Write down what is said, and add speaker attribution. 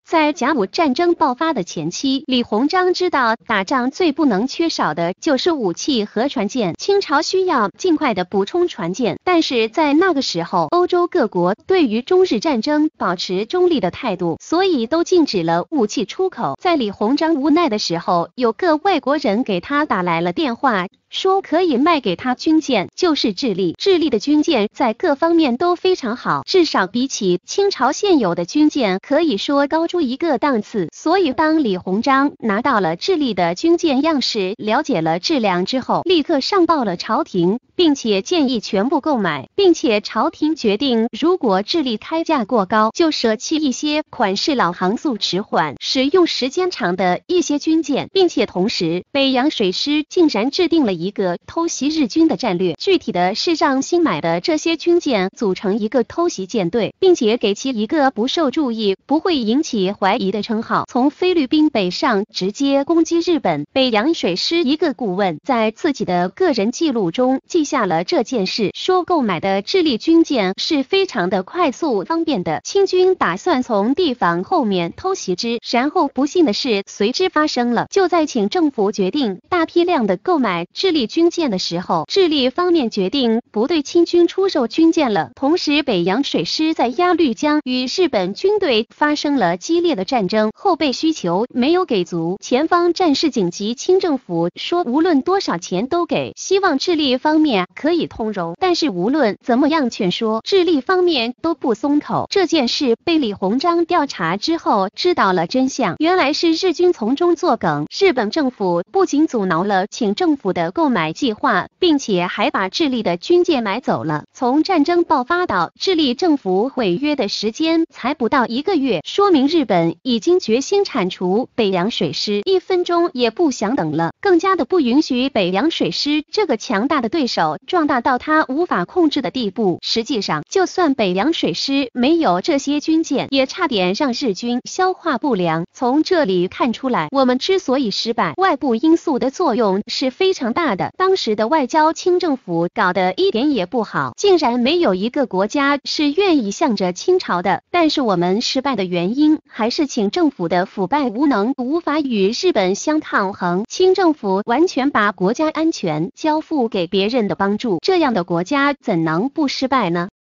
Speaker 1: 在甲午战争爆发的前期，李鸿章知道打仗最不能缺少的就是武器和船舰，清朝需要尽快的补充船舰。但是在那个时候，欧洲各国对于中日战争保持中立的态度，所以都禁止了武器出口。在李鸿章无奈的时候，有个外国人给他打来了电话，说可以卖给他军舰，就是智利。智利的军舰在各方面都非常好，至少比起清朝现有的军舰可以说高出一个档次。所以当李鸿章拿到了智利的军舰样式，了解了质量之后，立刻上报了朝廷，并且建议全部购买，并且朝廷决定，如果智利开价过高，就舍弃一些款式老航速迟缓、使用时间长的一些军舰，并且同时，北洋水师竟然制定了一个偷袭日军的战略，具体的是让新买的这些军舰组成一个偷袭舰队，并且给其一个不受注意、不会引起怀疑的称号，从菲律宾北上直接攻击日本。北洋水师一个顾问在自己的个人记录中记下了这件事，说购买的智利军舰是非常的快速方便的，清军打算从地方后面偷袭之，然后不幸的事随之发生了。就在请政府决定大批量的购买智利军舰的时候，智利方面决定不对清军出售军舰了。同时，北洋水师在鸭绿江与日本军队发生了激烈的战争，后备需求没有给足，前方战事紧急，清政府说无论多少钱都给，希望智利方面可以通融。但是无论怎么样劝说，智利方面都不松口。这件事被李鸿章调查之后知道了真相，原来是日军从中作梗，日本政府不仅阻挠了清政府的购买计划，并且还把智利的军舰买走了。从战争爆发到智利政府毁约的时间才不到1个月，说明日本已经决心铲除北洋水师，1分钟也不想等了，更加的不允许北洋水师这个强大的对手壮大到他无法控制的地步。实际上，就算北洋水师没有这些军舰，也差点让日军消化不良。从这里看出来，我们之所以失败，外部因素的作用是非常大的。当时的外交清政府搞得一点也不好，竟然没有一个国家是愿意向着清朝的。但是我们失败的原因还是清政府的腐败无能，无法与日本相抗衡。清政府完全把国家安全交付给别人的帮助，这样的国家怎能不失败呢？